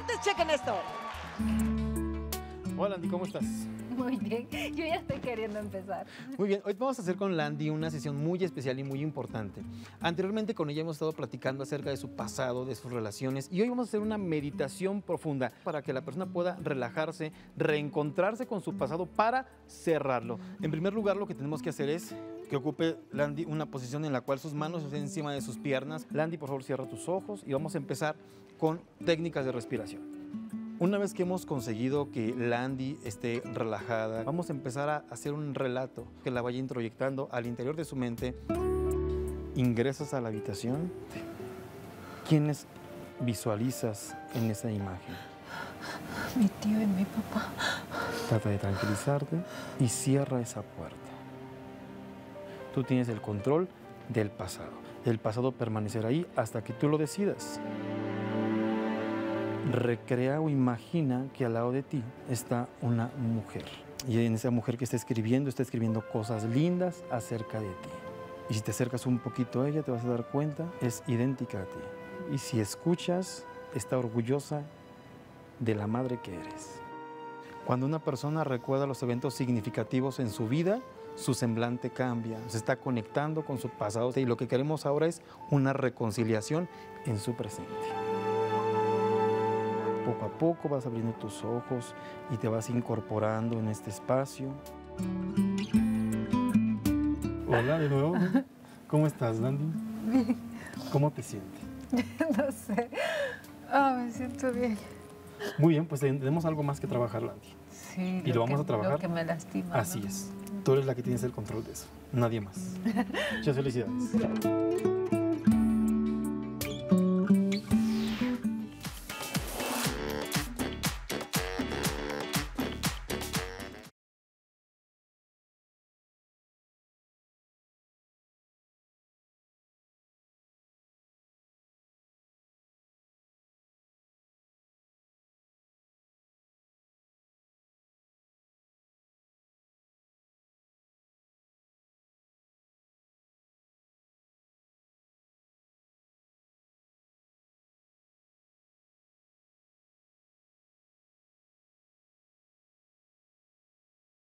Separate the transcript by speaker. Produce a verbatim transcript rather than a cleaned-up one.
Speaker 1: antes chequen esto.
Speaker 2: Hola, Landy, ¿cómo estás?
Speaker 3: Muy bien, yo ya estoy queriendo empezar.
Speaker 2: Muy bien, hoy vamos a hacer con Landy una sesión muy especial y muy importante. Anteriormente con ella hemos estado platicando acerca de su pasado, de sus relaciones, y hoy vamos a hacer una meditación profunda para que la persona pueda relajarse, reencontrarse con su pasado para cerrarlo. En primer lugar, lo que tenemos que hacer es que ocupe Landy una posición en la cual sus manos estén encima de sus piernas. Landy, por favor, cierra tus ojos y vamos a empezar con técnicas de respiración. Una vez que hemos conseguido que Landy esté relajada, vamos a empezar a hacer un relato que la vaya introyectando al interior de su mente. Ingresas a la habitación. ¿Quiénes visualizas en esa imagen?
Speaker 3: Mi tío y mi papá.
Speaker 2: Trata de tranquilizarte y cierra esa puerta. Tú tienes el control del pasado. El pasado permanecerá ahí hasta que tú lo decidas. Recrea o imagina que al lado de ti está una mujer. Y en esa mujer que está escribiendo, está escribiendo cosas lindas acerca de ti. Y si te acercas un poquito a ella, te vas a dar cuenta, es idéntica a ti. Y si escuchas, está orgullosa de la madre que eres. Cuando una persona recuerda los eventos significativos en su vida, su semblante cambia, se está conectando con su pasado. Y lo que queremos ahora es una reconciliación en su presente. Poco a poco vas abriendo tus ojos y te vas incorporando en este espacio. Hola de nuevo. ¿Cómo estás, Landy?
Speaker 3: Bien.
Speaker 2: ¿Cómo te sientes?
Speaker 3: No sé. Ah, me siento bien.
Speaker 2: Muy bien, pues tenemos algo más que trabajar, Landy.
Speaker 3: Sí.
Speaker 2: Y lo vamos a trabajar.
Speaker 3: Lo que me lastima.
Speaker 2: Así
Speaker 3: ¿no?
Speaker 2: es. Tú eres la que tienes el control de eso. Nadie más. Muchas felicidades.